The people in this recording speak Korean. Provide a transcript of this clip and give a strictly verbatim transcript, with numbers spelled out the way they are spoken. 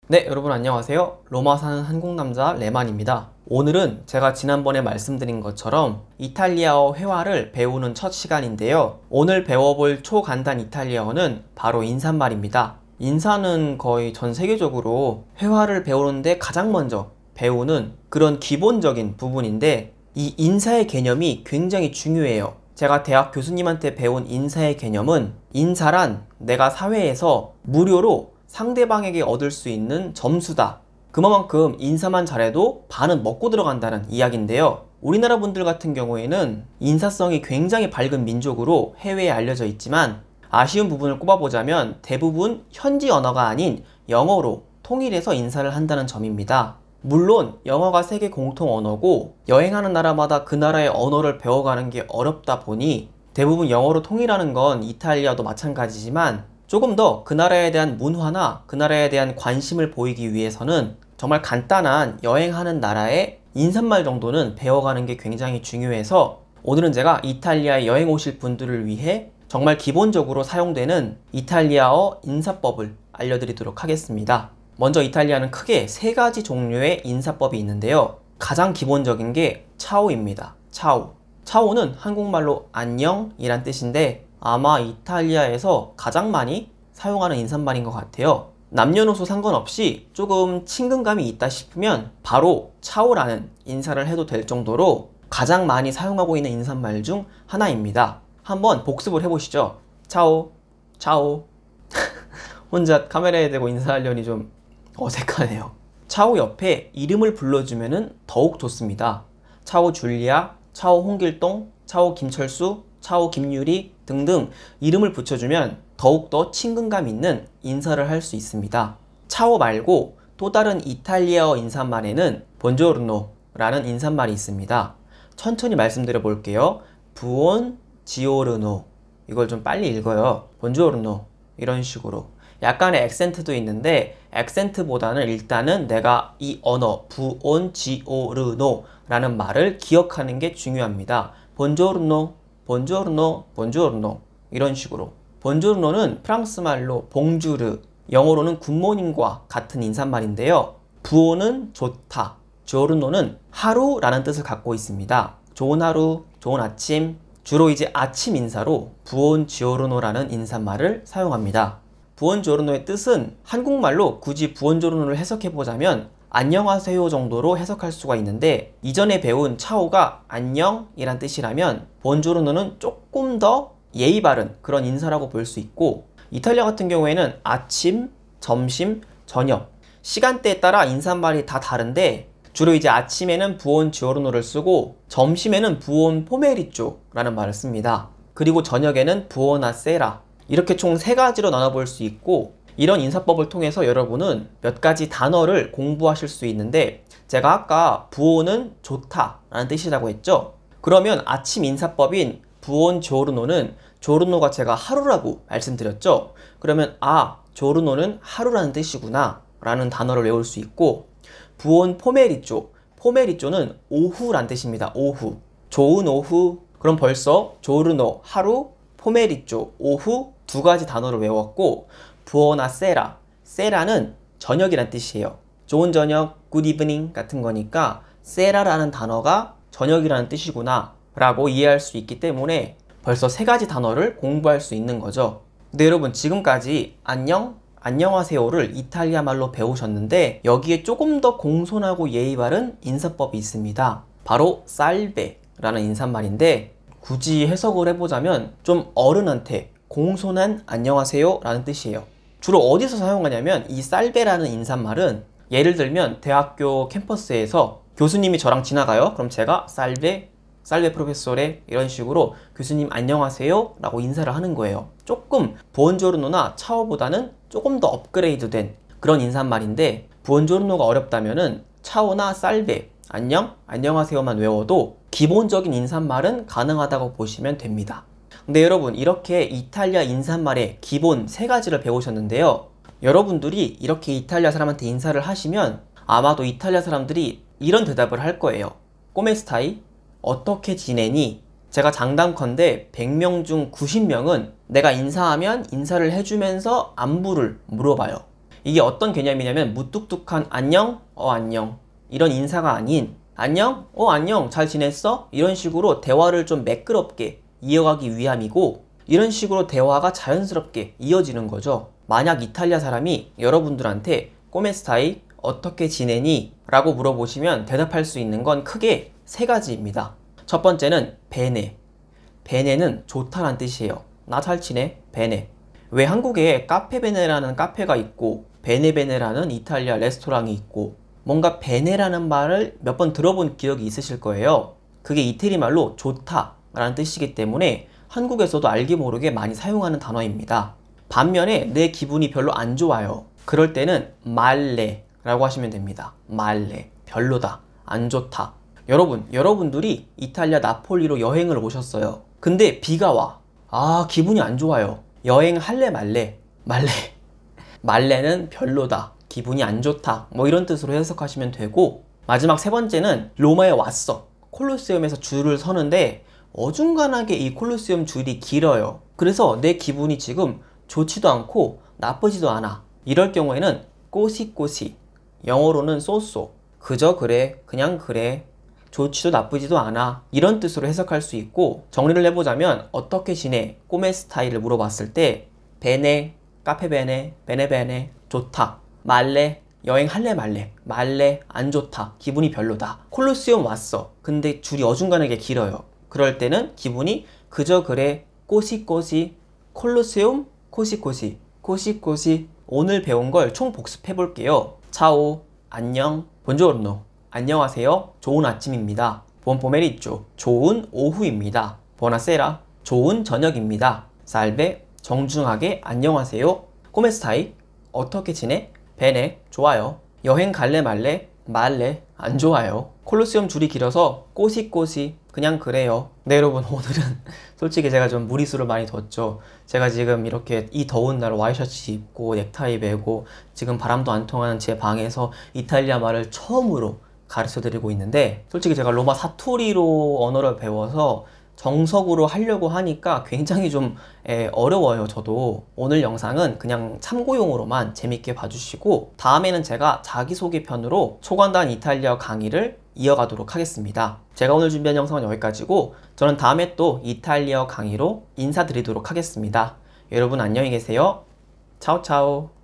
네, 여러분 안녕하세요. 로마 사는 한국 남자 레만입니다. 오늘은 제가 지난번에 말씀드린 것처럼 이탈리아어 회화를 배우는 첫 시간인데요. 오늘 배워볼 초간단 이탈리아어는 바로 인사말입니다. 인사는 거의 전 세계적으로 회화를 배우는데 가장 먼저 배우는 그런 기본적인 부분인데, 이 인사의 개념이 굉장히 중요해요. 제가 대학 교수님한테 배운 인사의 개념은, 인사란 내가 사회에서 무료로 상대방에게 얻을 수 있는 점수다. 그만큼 인사만 잘해도 반은 먹고 들어간다는 이야기인데요. 우리나라 분들 같은 경우에는 인사성이 굉장히 밝은 민족으로 해외에 알려져 있지만, 아쉬운 부분을 꼽아보자면 대부분 현지 언어가 아닌 영어로 통일해서 인사를 한다는 점입니다. 물론 영어가 세계 공통 언어고 여행하는 나라마다 그 나라의 언어를 배워가는 게 어렵다 보니 대부분 영어로 통일하는 건 이탈리아도 마찬가지지만, 조금 더 그 나라에 대한 문화나 그 나라에 대한 관심을 보이기 위해서는 정말 간단한 여행하는 나라의 인사말 정도는 배워가는 게 굉장히 중요해서, 오늘은 제가 이탈리아에 여행 오실 분들을 위해 정말 기본적으로 사용되는 이탈리아어 인사법을 알려드리도록 하겠습니다. 먼저 이탈리아는 크게 세 가지 종류의 인사법이 있는데요. 가장 기본적인 게 차오입니다. 차오. 차오는 한국말로 안녕이란 뜻인데 아마 이탈리아에서 가장 많이 사용하는 인사말인 것 같아요. 남녀노소 상관없이 조금 친근감이 있다 싶으면 바로 차오라는 인사를 해도 될 정도로 가장 많이 사용하고 있는 인사말 중 하나입니다. 한번 복습을 해보시죠. 차오, 차오. 혼자 카메라에 대고 인사하려니 좀 어색하네요. 차오 옆에 이름을 불러주면 더욱 좋습니다. 차오 줄리아, 차오 홍길동, 차오 김철수, 차오 김유리 등등 이름을 붙여주면 더욱더 친근감 있는 인사를 할 수 있습니다. 차오 말고 또 다른 이탈리아어 인사말에는 본조르노 라는 인사말이 있습니다. 천천히 말씀드려 볼게요. 부온 지오르노. 이걸 좀 빨리 읽어요. 본조르노. 이런 식으로. 약간의 액센트도 있는데, 액센트보다는 일단은 내가 이 언어 부온 지오르노 라는 말을 기억하는 게 중요합니다. 본조르노, 본조르노, 본조르노 이런 식으로. 본조르노는 프랑스 말로 봉주르, 영어로는 굿모닝과 같은 인사말인데요. 부오는 좋다, 조르노는 하루라는 뜻을 갖고 있습니다. 좋은 하루, 좋은 아침, 주로 이제 아침 인사로 부온 지오르노라는 인사말을 사용합니다. 부온조르노의 뜻은 한국말로 굳이 부온조르노를 해석해보자면 안녕하세요 정도로 해석할 수가 있는데, 이전에 배운 차오가 안녕이란 뜻이라면 본조르노는 조금 더 예의 바른 그런 인사라고 볼 수 있고, 이탈리아 같은 경우에는 아침, 점심, 저녁 시간대에 따라 인사말이 다 다른데, 주로 이제 아침에는 부온 지오르노를 쓰고 점심에는 부온 포메리쪼 라는 말을 씁니다. 그리고 저녁에는 부오나 세라, 이렇게 총 세 가지로 나눠볼 수 있고, 이런 인사법을 통해서 여러분은 몇 가지 단어를 공부하실 수 있는데, 제가 아까 부오는 좋다 라는 뜻이라고 했죠. 그러면 아침 인사법인 부온 조르노는, 조르노가 제가 하루라고 말씀드렸죠. 그러면 아, 조르노는 하루라는 뜻이구나 라는 단어를 외울 수 있고, 부온 포메리쪼, 포메리쪼는 오후란 뜻입니다. 오후. 좋은 오후. 그럼 벌써 조르노 하루, 포메리쪼 오후 두 가지 단어를 외웠고, 부오나 세라, 세라는 저녁이란 뜻이에요. 좋은 저녁, good evening 같은 거니까 세라라는 단어가 저녁이라는 뜻이구나 라고 이해할 수 있기 때문에 벌써 세 가지 단어를 공부할 수 있는 거죠. 근데 여러분, 지금까지 안녕, 안녕하세요를 이탈리아 말로 배우셨는데, 여기에 조금 더 공손하고 예의 바른 인사법이 있습니다. 바로 살베라는 인사말인데, 굳이 해석을 해보자면 좀 어른한테 공손한 안녕하세요 라는 뜻이에요. 주로 어디서 사용하냐면, 이 살베라는 인사말은 예를 들면 대학교 캠퍼스에서 교수님이 저랑 지나가요. 그럼 제가 살베, 살베 프로페소레 이런 식으로 교수님 안녕하세요 라고 인사를 하는 거예요. 조금 부온조르노나 차오보다는 조금 더 업그레이드된 그런 인사말인데, 부온조르노가 어렵다면은 차오나 살베, 안녕, 안녕하세요만 외워도 기본적인 인사말은 가능하다고 보시면 됩니다. 근데 여러분, 이렇게 이탈리아 인사말의 기본 세 가지를 배우셨는데요. 여러분들이 이렇게 이탈리아 사람한테 인사를 하시면 아마도 이탈리아 사람들이 이런 대답을 할 거예요. 꼬메스타이? 어떻게 지내니? 제가 장담컨대 백 명 중 구십 명은 내가 인사하면 인사를 해주면서 안부를 물어봐요. 이게 어떤 개념이냐면 무뚝뚝한 안녕, 어 안녕 이런 인사가 아닌 안녕, 어 안녕 잘 지냈어? 이런 식으로 대화를 좀 매끄럽게 이어가기 위함이고, 이런 식으로 대화가 자연스럽게 이어지는 거죠. 만약 이탈리아 사람이 여러분들한테 꼬메스타이 어떻게 지내니? 라고 물어보시면 대답할 수 있는 건 크게 세 가지입니다. 첫 번째는 베네. 베네는 좋다란 뜻이에요. 나 잘 지내? 베네. 왜 한국에 카페베네라는 카페가 있고 베네베네라는 이탈리아 레스토랑이 있고 뭔가 베네라는 말을 몇 번 들어본 기억이 있으실 거예요. 그게 이태리 말로 좋다 라는 뜻이기 때문에 한국에서도 알게 모르게 많이 사용하는 단어입니다. 반면에 내 기분이 별로 안 좋아요. 그럴 때는 말레 라고 하시면 됩니다. 말레. 별로다. 안 좋다. 여러분, 여러분들이 이탈리아 나폴리로 여행을 오셨어요. 근데 비가 와. 아, 기분이 안 좋아요. 여행 할래 말래? 말래. 말레는 별로다. 기분이 안 좋다. 뭐 이런 뜻으로 해석하시면 되고, 마지막 세 번째는 로마에 왔어. 콜로세움에서 줄을 서는데 어중간하게 이 콜로세움 줄이 길어요. 그래서 내 기분이 지금 좋지도 않고 나쁘지도 않아. 이럴 경우에는 꼬시꼬시, 영어로는 쏘쏘, 그저 그래, 그냥 그래, 좋지도 나쁘지도 않아, 이런 뜻으로 해석할 수 있고, 정리를 해보자면 어떻게 지내? 꼬메 스타일을 물어봤을 때 베네, 카페베네, 베네베네, 좋다. 말레, 여행 할래 말래? 말레, 안 좋다. 기분이 별로다. 콜로세움 왔어. 근데 줄이 어중간하게 길어요. 그럴 때는 기분이 그저 그래, 꼬시꼬시, 콜로세움, 코시코시, 코시코시. 오늘 배운 걸 총 복습해 볼게요. 차오, 안녕, 본조르노, 안녕하세요, 좋은 아침입니다. 부on pomeriggio, 좋은 오후입니다. buonasera, 좋은 저녁입니다. salve, 정중하게 안녕하세요. come stai? 어떻게 지내? bene, 좋아요. 여행 갈래 말래? 말래, 안 좋아요. 콜로세움 줄이 길어서 꼬시꼬시, 그냥 그래요. 네, 여러분, 오늘은 솔직히 제가 좀 무리수를 많이 뒀죠. 제가 지금 이렇게 이 더운 날 와이셔츠 입고 넥타이 매고 지금 바람도 안 통하는 제 방에서 이탈리아 말을 처음으로 가르쳐 드리고 있는데, 솔직히 제가 로마 사투리로 언어를 배워서 정석으로 하려고 하니까 굉장히 좀 에, 어려워요. 저도. 오늘 영상은 그냥 참고용으로만 재밌게 봐주시고, 다음에는 제가 자기소개 편으로 초간단 이탈리아 강의를 이어가도록 하겠습니다. 제가 오늘 준비한 영상은 여기까지고, 저는 다음에 또 이탈리아 강의로 인사드리도록 하겠습니다. 여러분 안녕히 계세요. 차오차오.